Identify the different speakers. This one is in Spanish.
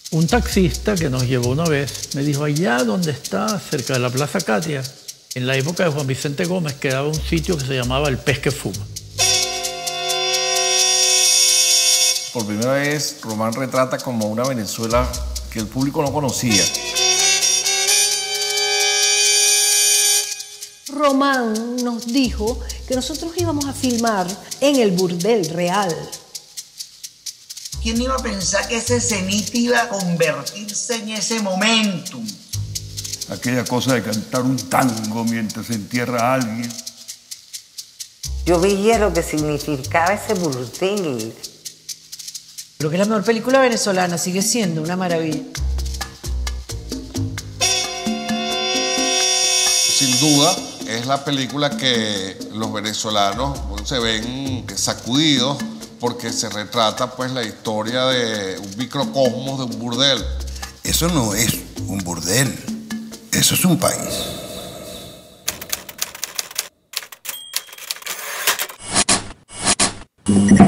Speaker 1: Un taxista que nos llevó una vez me dijo, allá donde está, cerca de la Plaza Catia, en la época de Juan Vicente Gómez, quedaba un sitio que se llamaba El Pez que Fuma.
Speaker 2: Por primera vez, Román retrata como una Venezuela que el público no conocía.
Speaker 3: Román nos dijo que nosotros íbamos a filmar en el Burdel Real.
Speaker 4: ¿Quién iba a pensar que ese cenit iba a convertirse en ese momentum?
Speaker 5: Aquella cosa de cantar un tango mientras se entierra a alguien.
Speaker 6: Yo veía lo que significaba ese burdel.
Speaker 7: Creo que es la mejor película venezolana, sigue siendo una maravilla.
Speaker 8: Sin duda, es la película que los venezolanos se ven sacudidos porque se retrata pues la historia de un microcosmos de un burdel.
Speaker 5: Eso no es un burdel, eso es un país.